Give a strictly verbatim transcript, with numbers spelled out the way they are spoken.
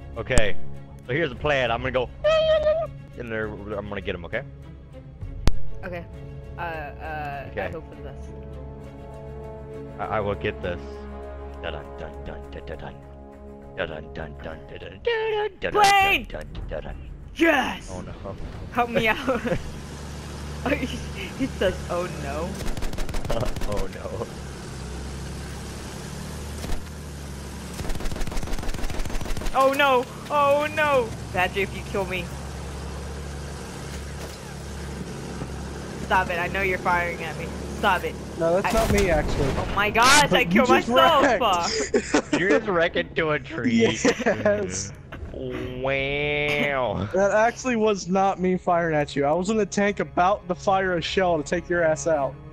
Okay. So here's the plan. I'm gonna go in there. I'm gonna get him. Okay. Okay. Uh, uh, Okay. I hope for the best. I, I will get this. Dun dun dun dun dun dun. Dun dun dun dun dun dun dun. Plane! Dun dun dun. Yes! Oh no. Help me out. He says, oh no. Oh no. Oh no! Oh no! Badger, if you kill me. Stop it, I know you're firing at me. Stop it. No, that's I- not me, actually. Oh my gosh, I You killed just myself! wrecked. You just wreck into a tree. Yes. Wow. That actually was not me firing at you. I was in the tank about to fire a shell to take your ass out.